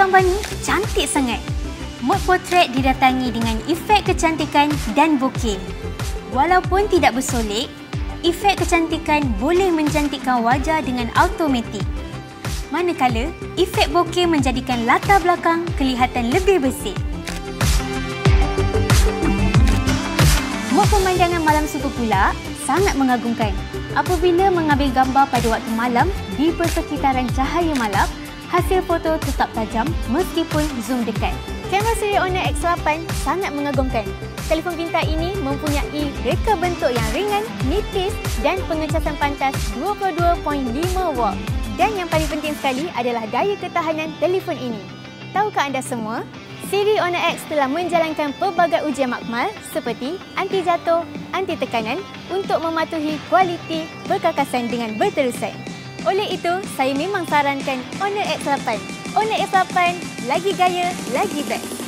gambar ni cantik sangat. Mod portrait didatangi dengan efek kecantikan dan bokeh. Walaupun tidak bersolek, efek kecantikan boleh mencantikkan wajah dengan automatik. Manakala, efek bokeh menjadikan latar belakang kelihatan lebih bersih. Mod pemandangan malam suku pula sangat mengagumkan. Apabila mengambil gambar pada waktu malam di persekitaran cahaya malam, hasil foto tetap tajam meskipun zoom dekat. Kamera seri Honor X8 sangat mengagumkan. Telefon pintar ini mempunyai reka bentuk yang ringan, nipis dan pengecasan pantas 22.5 watt. Dan yang paling penting sekali adalah daya ketahanan telefon ini. Tahukah anda semua, siri Honor X telah menjalankan pelbagai ujian makmal seperti anti jatuh, anti tekanan untuk mematuhi kualiti perkakasan dengan berterusan. Oleh itu, saya memang sarankan Honor X8. Honor X8, lagi gaya, lagi best.